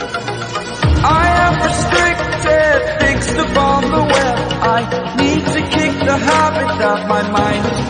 I am restricted, fixed upon the web. I need to kick the habit that my mind is